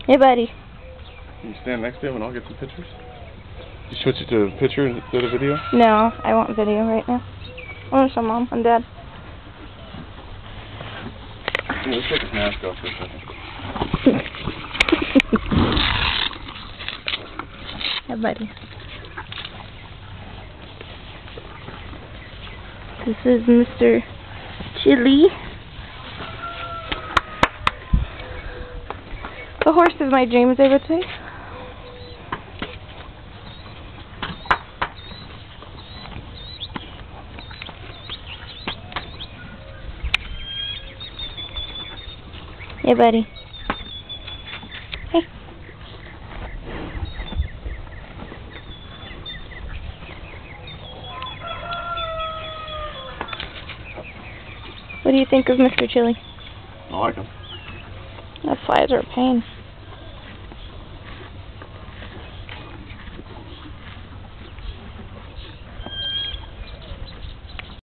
Hey, buddy. Can you stand next to him and I'll get some pictures? You switch it to a picture instead of video? No, I want video right now. I want to show Mom and Dad. Yeah, let's take his mask off for a second. Hey, buddy. This is Mr. Chili. The horse of my dreams, I would say. Hey, buddy. Hey. What do you think of Mr. Chili? I like him. That flies are a pain.